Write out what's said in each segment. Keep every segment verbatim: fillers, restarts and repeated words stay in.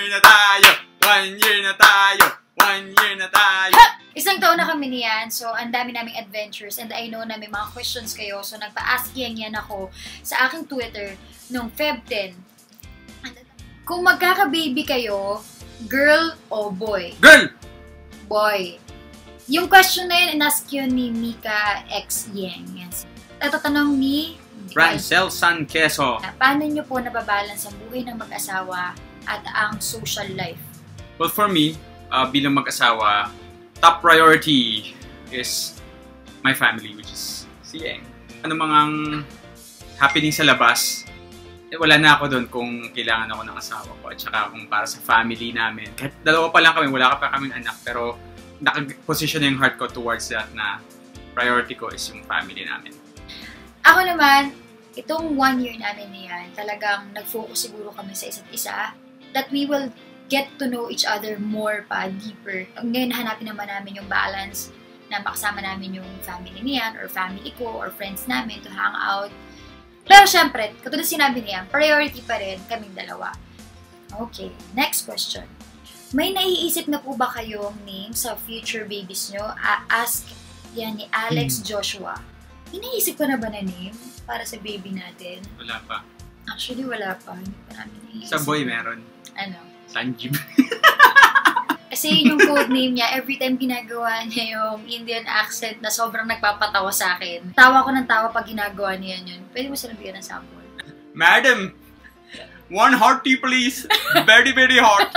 year na tayo! One year na tayo! One year na tayo! Isang taon na kami niyan, so ang dami naming adventures and I know na may mga questions kayo, so nagpa-ask yan yan ako sa aking Twitter noong Feb ten. Kung magkaka-baby kayo, girl o boy? Girl! Boy. Yung question na yun, inask yun ni Mika X Yang. Yes. Ito tanong ni Rancel San Queso. Paano nyo po nababalance ang buhay ng mag-asawa at ang social life? Well, for me, uh, bilang mag-asawa, top priority is my family, which is si Eng. Ano mangang happening sa labas, eh, wala na ako doon kung kailangan ako ng asawa ko. At saka kung para sa family namin. Kahit dalawa pa lang kami, wala ka pa kaming anak, pero nakaposition na yung heart ko towards that na priority ko is yung family namin. Ako naman, itong one year namin na yan, talagang nag-focus siguro kami sa isa't isa, that we will get to know each other more pa, deeper. Ngayon, hanapin naman namin yung balance na makasama namin yung family niyan, or family ko, or friends namin to hang out. Pero syempre, katulad sinabi niya, priority pa rin kaming dalawa. Okay, next question. May naiisip na po ba kayong name sa future babies nyo? Uh, ask yan ni Alex Joshua. Inaisip ko na ba na name para sa baby natin? Wala pa. Actually, wala pa. Hindi pa namin naisip. Sa boy meron. Ano? Sanjib. Kasi yung code name niya, every time ginagawa niya yung Indian accent na sobrang nagpapatawa sa akin. Tawa ko ng tawa pag ginagawa niya yun. Pwede mo silang bigyan ng sample. Madam, one hot tea please. Very, very hot.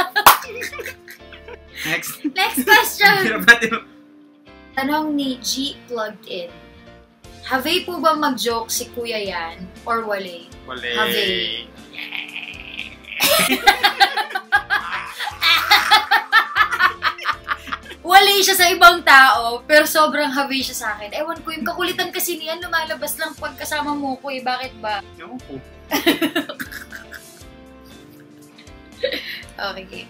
Next. Next question! Tanong ni G Plugged In. Havay po ba mag-joke si Kuya Yan or wale? Wale. Havay. Wale siya sa ibang tao, pero sobrang havay siya sa akin. Ewan ko, yung kakulitan kasi niyan lumalabas lang pag kasama mo ko eh. Bakit ba? Ewan ko. Okay.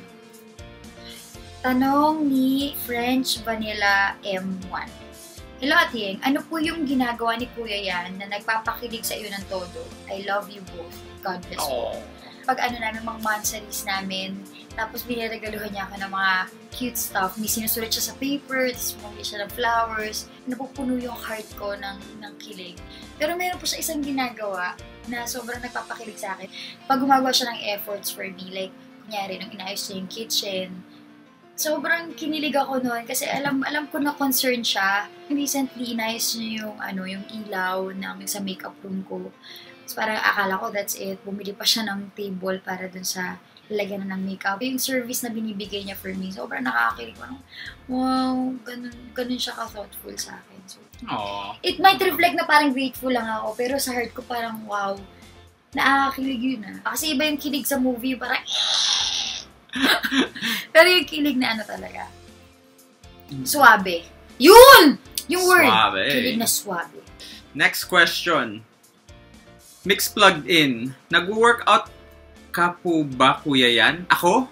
Tanong ni French Vanilla M one. Hello, Atieng. Ano po yung ginagawa ni Kuya Yan na nagpapakilig sa iyo ng todo? I love you both. God bless you. Oh. Pag ano namin, mga monthsaries namin, tapos biniregaluhan niya ako ng mga cute stuff. May sinusulat siya sa paper, tapos bumili siya ng flowers. Napupuno yung heart ko ng, ng kilig. Pero meron po siya isang ginagawa na sobrang nagpapakilig sa akin. Pag gumagawa siya ng efforts for me, like, kunyari, nung inayos niya yung kitchen, sobrang kinilig ako noon kasi alam alam ko na concern siya. Recently, inayos niya yung, ano, yung ilaw namin sa makeup room ko. So, parang akala ko that's it. Bumili pa siya ng table para dun sa lalagyan na ng makeup. Yung service na binibigay niya for me, sobrang nakakakilig ko. Wow, ganun, ganun siya ka-thoughtful sa akin. So, it might reflect na parang grateful lang ako, pero sa heart ko parang wow, nakakakilig yun ah. Kasi iba yung kilig sa movie, parang pero yung kilig na ano talaga. Suabe. Yun! Yung word. Suabe. Kilig na suabe. Next question. Mix Plugged In. Nag-workout ka po ba, Kuya Yan? Ako?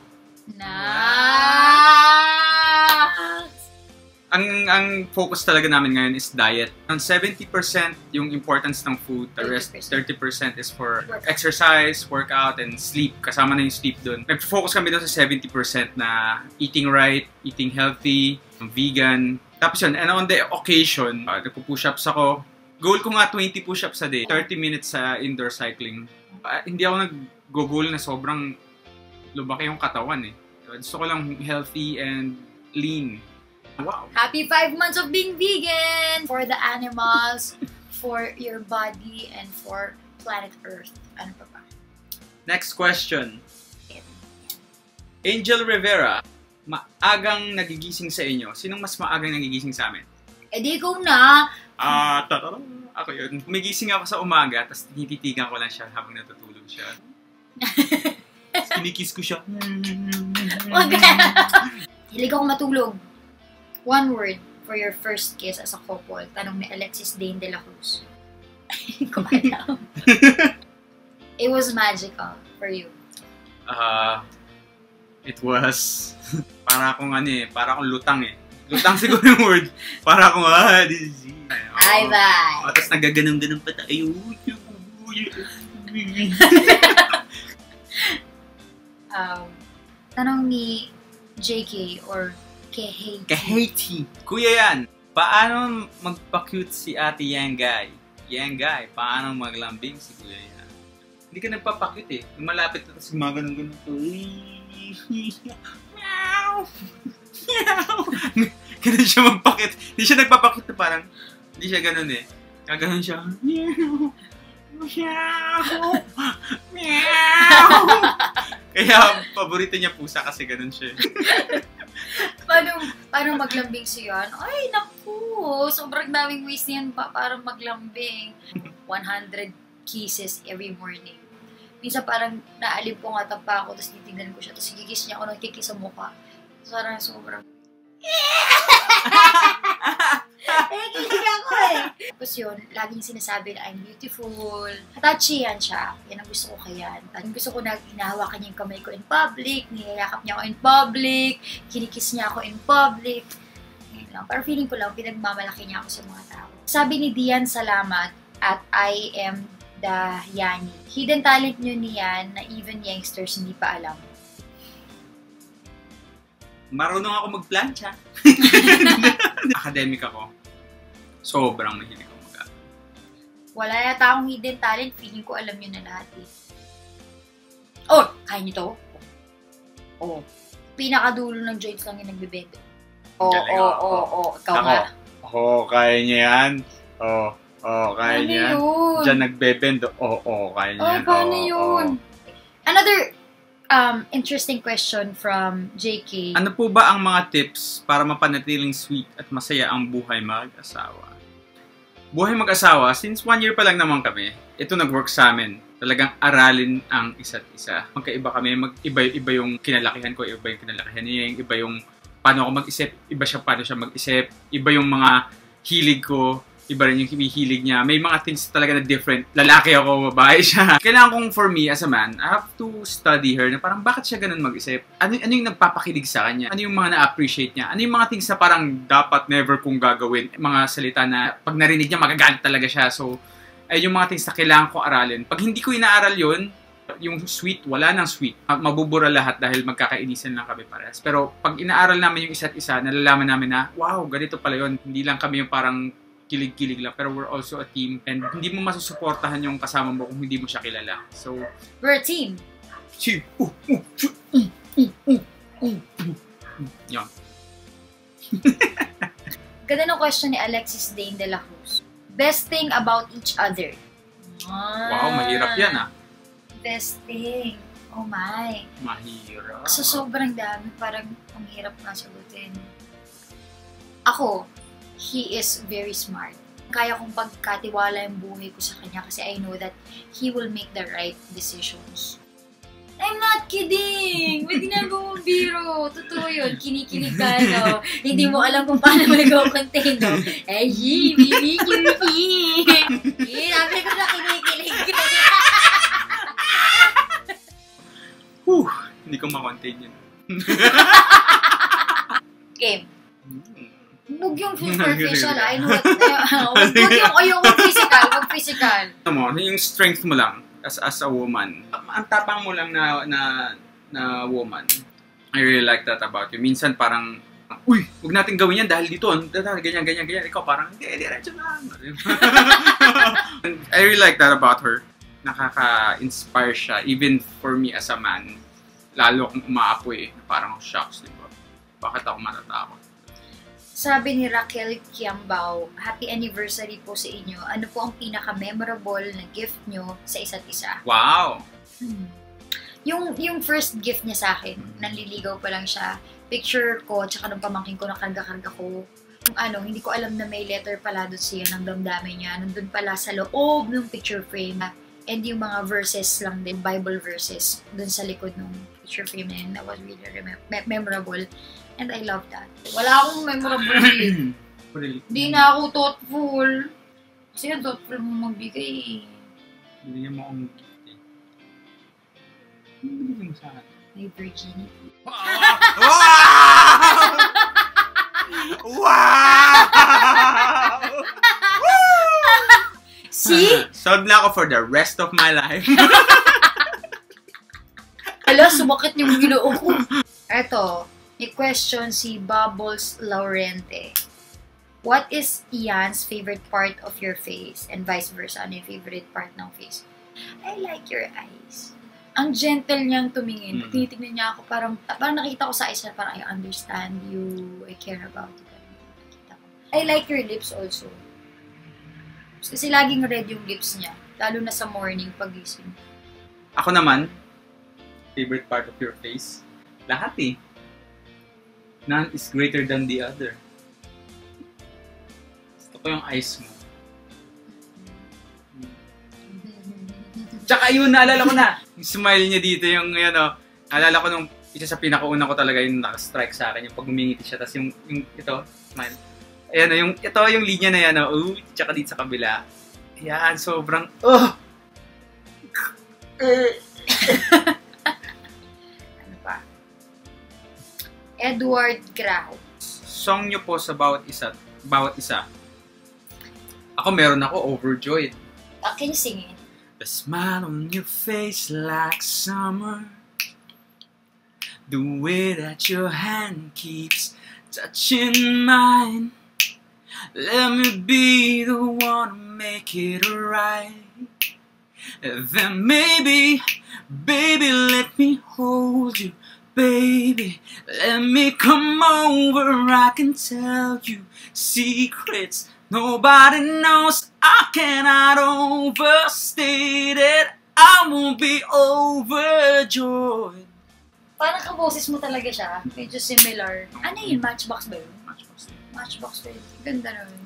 Nice! Ang ang focus talaga namin ngayon is diet. Ang seventy percent yung importance ng food, the rest thirty percent is for workout. Exercise, workout, and sleep. Kasama na yung sleep doon. Nag-focus kami doon sa seventy percent na eating right, eating healthy, vegan. Tapos yun, and on the occasion, uh, nagpo-push-ups ako. Goal ko nga twenty push-ups a day, thirty minutes sa indoor cycling. Uh, hindi ako nag-goal na sobrang lubaki yung katawan eh. Gusto ko lang healthy and lean. Wow. Happy five months of being vegan! For the animals, for your body, and for planet Earth. Ano pa ba? Next question. Angel Rivera, maagang nagigising sa inyo. Sinong mas maagang nagigising sa amin? Eh di ko na! Ah, uh, ako yun. Kumigising ako sa umaga, tapos tinititigan ko lang siya habang natutulog siya. Kinikiss ko siya. Wag Hilig ako matulog. One word for your first kiss as a couple. Tanong ni Alexis Dane de la Cruz. Ko alam. It was magical for you. Uh, it was... para akong ano eh, para akong lutang eh. Lutang siguro yung word. Para akong, ah, this is it. Ay, bye! Oh, tapos nagaganong-ganong pa tayo. um, Tanong ni J K or Kehati. Kehati. Kuya yan, paano magpa-cute si Ate Yangay? Yangay, paano maglambing si Kuya yan? Hindi ka nagpapakit eh. Yung malapit na tapos gumaganong-ganon to. Meow! Meow! Ganun siya magpakit. Hindi siya nagpapakit na parang, hindi siya ganun eh. Kaganon siya. Meow! Meow! Meow! Kaya paborito niya pusa kasi ganun siya. paano, paano maglambing siya? Ay, naku! Sobrang daming ways niyan pa para maglambing. one hundred kisses every morning. Minsan parang naalib ko nga tapa ako, tapos titignan ko siya, tapos gigis niya ako ng kikis sa mukha. So, parang sobrang... eh, kilig ako eh! Tapos yun, laging sinasabi na I'm beautiful. Touchy yan siya. Yan ang gusto ko kaya. Ang gusto ko na hinahawakan niya yung kamay ko in public, niyayakap niya ako in public, kinikis niya ako in public. Ngayon lang. Pero feeling ko lang, pinagmamalaki niya ako sa mga tao. Sabi ni Dian, salamat at I am the Yani. Hidden talent nyo niyan na even youngsters hindi pa alam. Marunong ako magplancha. Academic ako. Sobrang mahilig ako mag-aaral. Wala yata akong hidden talent. Feeling ko alam nyo na lahat eh. Oh! Kaya nyo to? Oh. Pinakadulo ng joints lang yung nagbibendo. Oo, oo, oo, oo. Ikaw nga. Oo, kaya niya yan. Oo. Oh, kaya ano niya. Yun? Diyan nagbebendo. Oo, oh, oh, kaya niya. Oh, paano oh, yun? Oh. Another um, interesting question from J K. Ano po ba ang mga tips para mapanatiling sweet at masaya ang buhay mag-asawa? Buhay mag-asawa, since one year pa lang naman kami, ito nag-work sa amin. Talagang aralin ang isa't isa. Magkaiba kami, mag-iba-iba yung kinalakihan ko, iba yung kinalakihan niya, iba yung paano ako mag-isip, iba siya paano siya mag-isip, iba yung mga hilig ko, iba rin yung hinihilig niya. May mga things talaga na different. Lalaki ako, babae siya. Kailangan kong, for me, as a man, I have to study her na parang bakit siya ganun mag-isip? Ano, ano yung nagpapakilig sa kanya? Ano yung mga na-appreciate niya? Ano yung mga things na parang dapat never kong gagawin? Mga salita na pag narinig niya, magagalit talaga siya. So, ay yung mga things na kailangan kong aralin. Pag hindi ko inaaral yun, yung sweet, wala nang sweet. Mabubura lahat dahil magkakainisan lang kami parehas. Pero pag inaaral namin yung isa't isa, nalalaman namin na, wow, ganito pala yun. Hindi lang kami yung parang kilig-kilig lang, pero we're also a team and hindi mo masusuportahan yung kasama mo kung hindi mo siya kilala. So, we're a team. Si, uh, uh, uh, uh, uh, uh, uh. Yan. Ganda ng question ni Alexis Dane de la Cruz. Best thing about each other. Ah, wow, mahirap yan ah. Best thing. Oh my. Mahirap. So, sobrang dami. Parang ang hirap nga sagutin. Ako, he is very smart. Kaya kong pagkatiwala yung buhay ko sa kanya kasi I know that he will make the right decisions. I'm not kidding! May ginagawa mong biro. Totoo yun. Kinikilig ka, no? Hindi mo alam kung paano mag-contain, no? Eh, yee, baby, cutie! Eh, sabi ko na kinikilig ka. Whew! Hindi ko ma-contain yun. Game. Huwag yung superficial, I know what. Huwag yung, o yung physical, huwag physical. Ano mo, yung strength mo lang as as a woman. Ang tapang mo lang na na na woman. I really like that about you. Minsan parang, uy, huwag natin gawin yan dahil dito, dahil ganyan, ganyan, ganyan. Ikaw parang, hindi, diretso lang. I really like that about her. Nakaka-inspire siya, even for me as a man. Lalo kung umaapoy, parang shocks, di ba? Bakit ako matatakot? Sabi ni Raquel Kiambao, happy anniversary po sa inyo. Ano po ang pinaka-memorable na gift nyo sa isa't isa? Wow! Hmm. Yung, yung first gift niya sa akin, nanliligaw pa lang siya, picture ko, tsaka nung pamangkin ko, nakarga-karga ko. Yung ano, hindi ko alam na may letter pala doon siya ng damdamin niya. Nandun pala sa loob ng picture frame. And yung mga verses lang din, Bible verses, doon sa likod ng picture frame na yun. That was really me- memorable. And I love that. Wala akong memorable gift. Really? Hindi na ako thoughtful. Kasi yung thoughtful mo magbigay. Binigyan mo akong gift eh. Ano binigyan mo sa akin? My virginity. Wow! Wow! See? Sold na ako for the rest of my life. Alam Hala, sumakit yung ginoo ko. Eto, may question si Bubbles Laurente. What is Ian's favorite part of your face? And vice versa, ano yung favorite part ng face? I like your eyes. Ang gentle niyang tumingin. Mm. Tinitignan niya ako, parang, parang nakita ko sa eyes na parang I understand you, I care about you. I like your lips also. Kasi laging red yung lips niya. Lalo na sa morning pagising. Ako naman, favorite part of your face? Lahat eh. None is greater than the other. Gusto ko yung eyes mo. Tsaka yun, naalala ko na. Yung smile niya dito, yung yun o. Naalala ko nung isa sa pinakauna ko talaga yung naka-strike sa akin. Yung pag umingiti siya. Tapos yung, yung ito, smile. Ayan o, yung, ito yung linya na yan o. Uh, tsaka dito sa kabila. Yan, sobrang, oh! Ano pa? Edward Grau. Song nyo po sa bawat isa. Bawat isa. Ako meron ako, Overjoyed. Uh, can you sing it? The smile on your face like summer. The way that your hand keeps touching mine. Let me be the one to make it right. Then maybe, baby, let me hold you. Baby, let me come over. I can tell you secrets nobody knows. I cannot overstate it. I won't be overjoyed. Parang kaboses mo talaga siya. Medyo similar. Ano yun? Matchbox ba yun? Matchbox. Matchbox ba yun? Ganda na yun.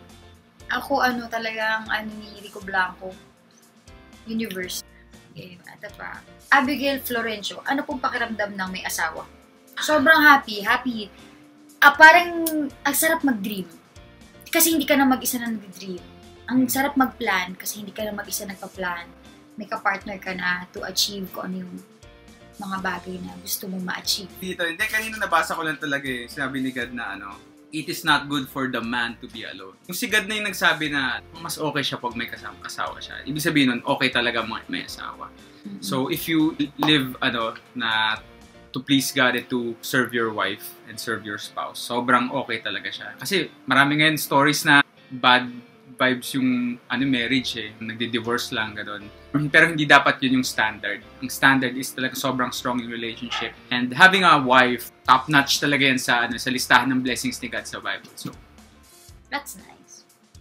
Ako ano talagang ano ni Rico Blanco. Universe. Okay, ito pa. Abigail Florencio. Ano pong pakiramdam ng may asawa? Sobrang happy. Happy. Ah, parang ang sarap mag-dream. Kasi hindi ka na mag-isa na nag-dream. Ang sarap mag-plan kasi hindi ka na mag-isa nagpa-plan. May ka-partner ka na to achieve kung ano yung mga bagay na gusto mong ma-achieve. Dito, hindi, kanina nabasa ko lang talaga eh. Sinabi ni God na ano, it is not good for the man to be alone. Yung si God na yung nagsabi na mas okay siya pag may kasama, kasawa siya. Ibig sabihin nun, okay talaga may asawa. Mm-hmm. So if you live ano na to please God and to serve your wife and serve your spouse, sobrang okay talaga siya. Kasi marami ngayon stories na bad vibes yung ano marriage eh, nagdi-divorce lang gano'n. Pero hindi dapat yun yung standard. Ang standard is talaga sobrang strong yung relationship. And having a wife, top-notch talaga yan sa ano sa listahan ng blessings ni God sa Bible. So that's nice.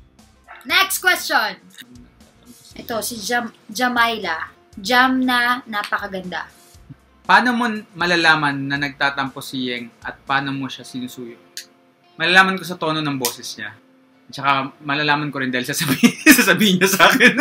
Next question. Ito si Jam Jamaila. Jam na napakaganda. Paano mo malalaman na nagtatampo si Yeng at paano mo siya sinusuyo? Malalaman ko sa tono ng boses niya. Tsaka malalaman ko rin dahil sasabihin, sasabihin niya sa akin.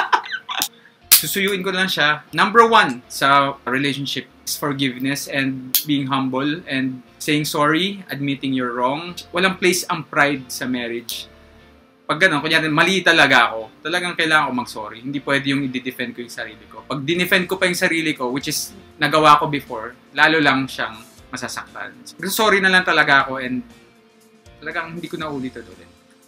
Susuyuin ko lang siya. Number one sa relationship is forgiveness and being humble and saying sorry, admitting you're wrong. Walang place ang pride sa marriage. Pag gano'n, kunyari mali talaga ako, talagang kailangan ko mag-sorry. Hindi pwede yung i-defend ko yung sarili ko. Pag dinefend ko pa yung sarili ko, which is nagawa ko before, lalo lang siyang masasaktan. Sorry na lang talaga ako and talagang hindi ko na ulit ulit.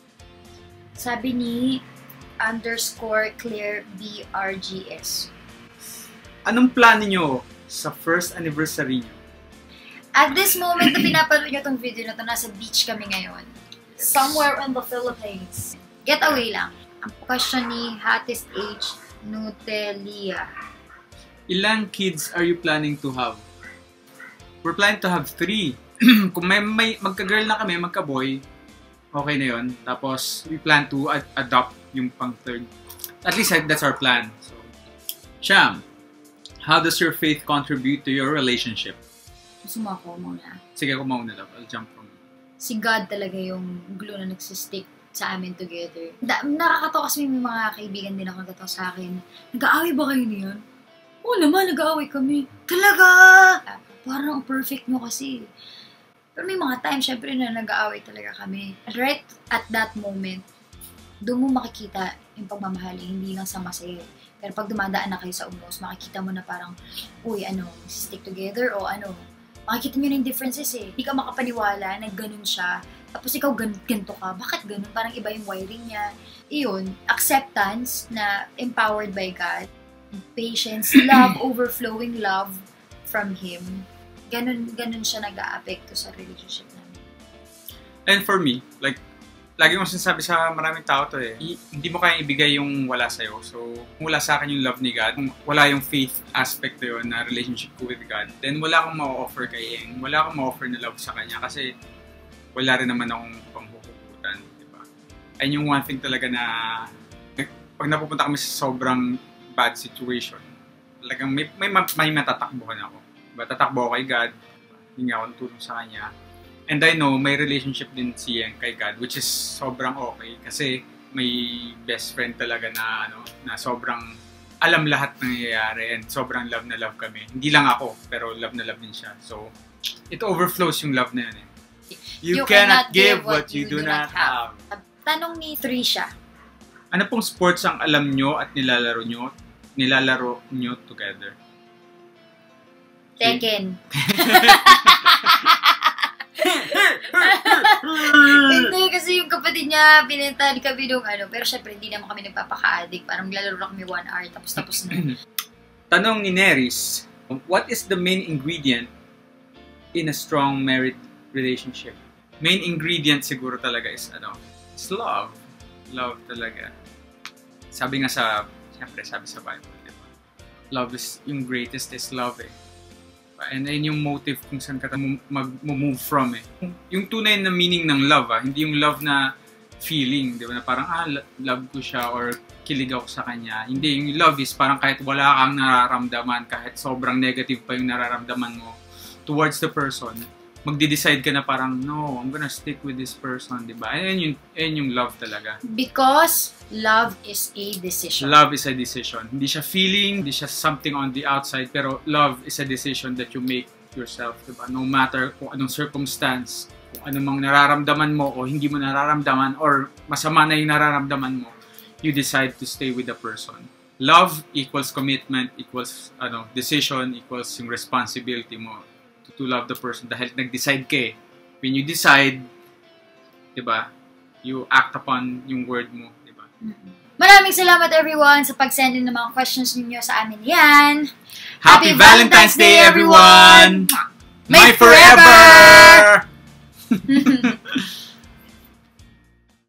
Sabi ni underscore clear B R G S. Anong plano nyo sa first anniversary nyo? At this moment na pinapanood nyo tong video na to, nasa beach kami ngayon. Somewhere in the Philippines. Getaway lang. Ang question ni Hattest H. Nutelia. Ilang kids are you planning to have? We're planning to have three. Kung may, may magka-girl na kami, magka-boy, okay na yun. Tapos, we plan to ad adopt yung pang-third. At least, that's our plan. So, Sham, how does your faith contribute to your relationship? Gusto mo ako muna. Sige, ako mauna lang. I'll jump from si God talaga yung glue na nagsistick sa amin together. Da nakakatawa kasi may mga kaibigan din ako nagkatawa sa akin. Nag-aaway ba kayo niyan? Oo naman, nag-aaway kami. Talaga! Parang perfect mo kasi. Pero may mga time, syempre na nag-aaway talaga kami. Right at that moment, doon mo makikita yung pagmamahali, hindi lang sa masaya. Pero pag dumadaan na kayo sa umos, makikita mo na parang, uy, ano, stick together o ano, makikita nyo na yung differences eh. Hindi ka makapaniwala na ganun siya. Tapos ikaw gan ganito ka. Bakit ganun? Parang iba yung wiring niya. Iyon, acceptance na empowered by God. Patience, love, overflowing love from him, ganun, ganun siya nag-a-apekto sa relationship namin. And for me, like, lagi kong sinasabi sa maraming tao to eh, hindi mo kayang ibigay yung wala sa'yo. So, kung wala sa akin yung love ni God, kung wala yung faith aspect to yun na relationship ko with God, then wala akong ma-offer kay Eng. Wala akong ma-offer na love sa kanya kasi wala rin naman akong panghuhugutan. Diba? And yung one thing talaga na pag napupunta kami sa sobrang bad situation, talagang may, may, may matatakbuhan ako. Diba? Tatakbo ako kay God, hindi ako tulong sa kanya. And I know, may relationship din si Eng kay God, which is sobrang okay. Kasi may best friend talaga na, ano, na sobrang alam lahat ng nangyayari and sobrang love na love kami. Hindi lang ako, pero love na love din siya. So, it overflows yung love na yun eh. You, you cannot, cannot give what you do, do not have. have. Tanong ni Trisha. Ano pong sports ang alam nyo at nilalaro nyo, nilalaro nyo together? Tekken. Hindi, kasi yung kapatid niya, pinentahan kami nung ano, pero syempre hindi naman kami nagpapaka-addict. Parang lalaro lang kami one hour, tapos tapos na. Tanong ni Neris, what is the main ingredient in a strong married relationship? Main ingredient siguro talaga is ano, is love. Love talaga. Sabi nga sa, syempre sabi sa Bible, diba? Love is, yung greatest is love eh. And then yung motive kung saan ka mag-move from eh. Yung tunay na meaning ng love ah, hindi yung love na feeling, di ba? Na parang ah, love ko siya or kilig ako sa kanya. Hindi, yung love is parang kahit wala kang nararamdaman, kahit sobrang negative pa yung nararamdaman mo towards the person, magde-decide ka na parang, no, I'm gonna stick with this person, di ba? Ayan yung, ayan yung love talaga. Because love is a decision. Love is a decision. Hindi siya feeling, hindi siya something on the outside, pero love is a decision that you make yourself, di ba? No matter kung anong circumstance, kung anong nararamdaman mo o hindi mo nararamdaman or masama na yung nararamdaman mo, you decide to stay with the person. Love equals commitment, equals ano, decision, equals yung responsibility mo to love the person dahil nag-decide ka eh. When you decide, diba, you act upon yung word mo, diba? Maraming salamat everyone sa pag-send in ng mga questions ninyo sa amin yan. Happy, Happy Valentine's Day, everyone! May forever!